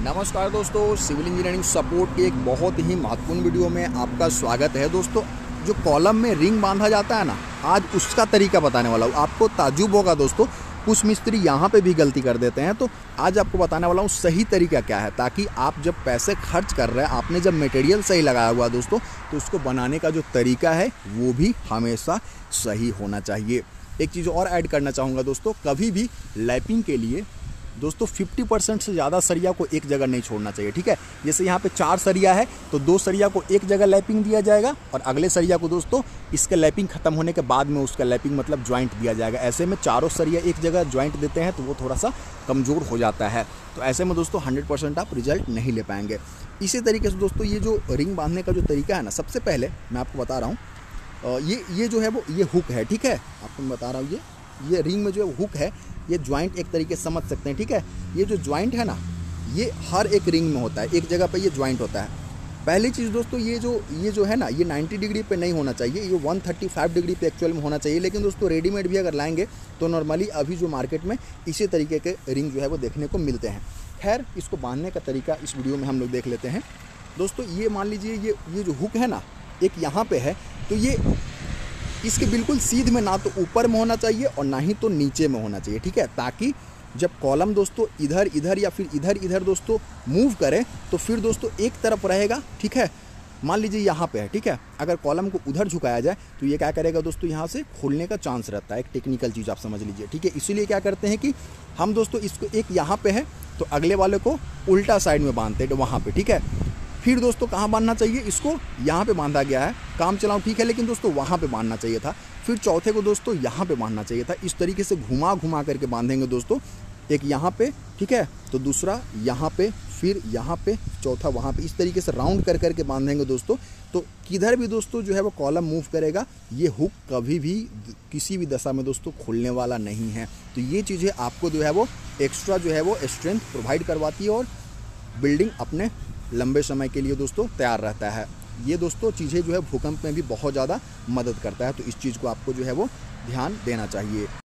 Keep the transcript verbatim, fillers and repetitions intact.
नमस्कार दोस्तों, civil engineering support की एक बहुत ही महत्वपूर्ण वीडियो में आपका स्वागत है। दोस्तों, जो कॉलम में रिंग बांधा जाता है ना, आज उसका तरीका बताने वाला हूँ। आपको ताज्जुब होगा दोस्तों, कुछ मिस्त्री यहाँ पे भी गलती कर देते हैं। तो आज आपको बताने वाला हूँ सही तरीका क्या है, ताकि आप जब पैसे खर्च कर रहे हैं, आपने जब मटेरियल सही लगाया हुआ दोस्तों, तो उसको बनाने का जो तरीका है वो भी हमेशा सही होना चाहिए। एक चीज़ और ऐड करना चाहूँगा दोस्तों, कभी भी लैपिंग के लिए दोस्तों पचास परसेंट से ज़्यादा सरिया को एक जगह नहीं छोड़ना चाहिए। ठीक है, जैसे यहाँ पे चार सरिया है तो दो सरिया को एक जगह लैपिंग दिया जाएगा और अगले सरिया को दोस्तों इसका लैपिंग खत्म होने के बाद में उसका लैपिंग मतलब ज्वाइंट दिया जाएगा। ऐसे में चारों सरिया एक जगह ज्वाइंट देते हैं तो वो थोड़ा सा कमज़ोर हो जाता है। तो ऐसे में दोस्तों हंड्रेड परसेंट आप रिजल्ट नहीं ले पाएंगे। इसी तरीके से दोस्तों ये जो रिंग बांधने का जो तरीका है ना, सबसे पहले मैं आपको बता रहा हूँ, ये ये जो है वो ये हुक है। ठीक है, आपको मैं बता रहा हूँ, ये ये रिंग में जो है हुक है, ये ज्वाइंट एक तरीके से समझ सकते हैं। ठीक है, ये जो ज्वाइंट है ना, ये हर एक रिंग में होता है, एक जगह पे ये ज्वाइंट होता है। पहली चीज़ दोस्तों, ये जो ये जो है ना, ये नब्बे डिग्री पे नहीं होना चाहिए, ये एक सौ पैंतीस डिग्री पे एक्चुअल में होना चाहिए। लेकिन दोस्तों रेडीमेड भी अगर लाएंगे तो नॉर्मली अभी जो मार्केट में इसी तरीके के रिंग जो है वो देखने को मिलते हैं। खैर, इसको बांधने का तरीका इस वीडियो में हम लोग देख लेते हैं। दोस्तों ये मान लीजिए, ये ये जो हुक है ना, एक यहाँ पे है, तो ये इसके बिल्कुल सीध में ना तो ऊपर में होना चाहिए और ना ही तो नीचे में होना चाहिए। ठीक है, ताकि जब कॉलम दोस्तों इधर इधर या फिर इधर इधर दोस्तों मूव करे तो फिर दोस्तों एक तरफ रहेगा। ठीक है, मान लीजिए यहाँ पे है, ठीक है, अगर कॉलम को उधर झुकाया जाए तो ये क्या करेगा दोस्तों, यहाँ से खुलने का चांस रहता है। एक टेक्निकल चीज़ आप समझ लीजिए। ठीक है, इसीलिए क्या करते हैं कि हम दोस्तों इसको एक यहाँ पे है तो अगले वाले को उल्टा साइड में बांधते हैं वहाँ पर। ठीक है, फिर दोस्तों कहाँ बांधना चाहिए, इसको यहाँ पे बांधा गया है, काम चलाऊँ ठीक है, लेकिन दोस्तों वहाँ पे बांधना चाहिए था। फिर चौथे को दोस्तों यहाँ पे बांधना चाहिए था। इस तरीके से घुमा घुमा करके बांधेंगे दोस्तों, एक यहाँ पे, ठीक है, तो दूसरा यहाँ पे, फिर यहाँ पे, चौथा वहाँ पे, इस तरीके से राउंड कर करके बांधेंगे दोस्तों। तो किधर भी दोस्तों जो है वो कॉलम मूव करेगा, ये हुक कभी भी किसी भी दशा में दोस्तों खुलने वाला नहीं है। तो ये चीज़ें आपको जो है वो एक्स्ट्रा जो है वो स्ट्रेंथ प्रोवाइड करवाती है और बिल्डिंग अपने लंबे समय के लिए दोस्तों तैयार रहता है। ये दोस्तों चीज़ें जो है भूकंप में भी बहुत ज़्यादा मदद करता है। तो इस चीज़ को आपको जो है वो ध्यान देना चाहिए।